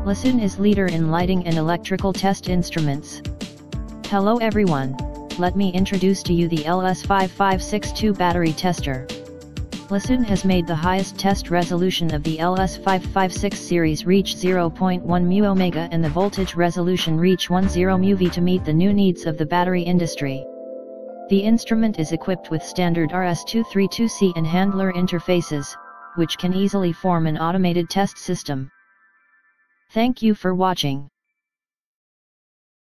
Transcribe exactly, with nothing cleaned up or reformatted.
LS is leader in lighting and electrical test instruments. Hello everyone, let me introduce to you the L S five five six two battery tester. LS has made the highest test resolution of the L S five five six series reach zero point one mu ohms and the voltage resolution reach ten mu V to meet the new needs of the battery industry. The instrument is equipped with standard R S two thirty-two C and HANDLER interfaces, which can easily form an automated test system. Thank you for watching.